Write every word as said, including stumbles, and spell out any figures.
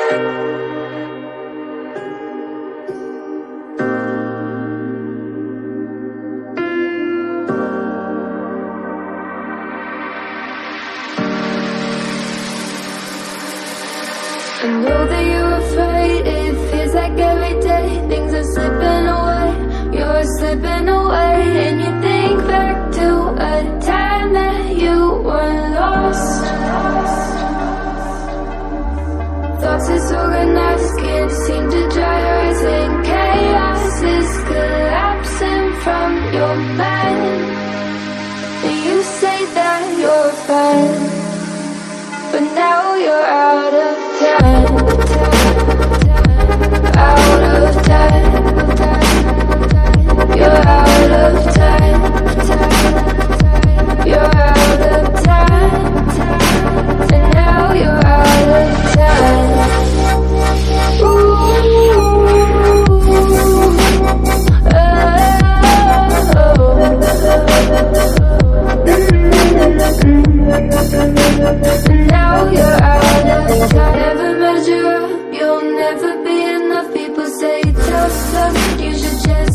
I know that you're afraid, it feels like every day things are slipping away, you're slipping away. And you think back to a time that you were lost. Thoughts disorganized, can't seem to dry your eyes, and chaos is collapsing from your mind. And you say that you're fine, but now you're out of time, out of time, you're out of time, you're out of time, and now you're out of time. Ooh, oh, now you're out of time. Never measure up, you'll never be enough. People say tough love, you should just